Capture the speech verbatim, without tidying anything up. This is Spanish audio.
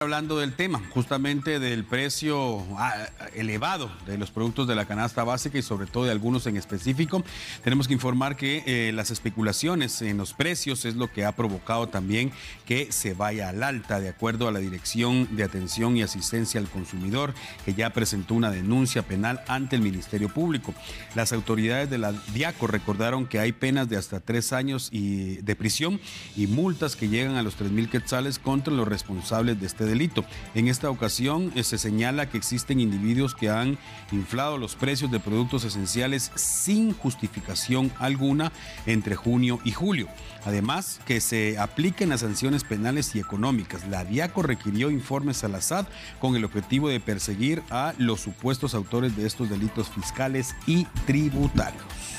Hablando del tema, justamente del precio elevado de los productos de la canasta básica y sobre todo de algunos en específico, tenemos que informar que eh, las especulaciones en los precios es lo que ha provocado también que se vaya al alta, de acuerdo a la Dirección de Atención y Asistencia al Consumidor, que ya presentó una denuncia penal ante el Ministerio Público. Las autoridades de la DIACO recordaron que hay penas de hasta tres años y de prisión y multas que llegan a los tres mil quetzales contra los responsables de este delito. En esta ocasión eh, se señala que existen individuos que han inflado los precios de productos esenciales sin justificación alguna entre junio y julio. Además, que se apliquen las sanciones penales y económicas. La DIACO requirió informes a la S A D con el objetivo de perseguir a los supuestos autores de estos delitos fiscales y tributarios.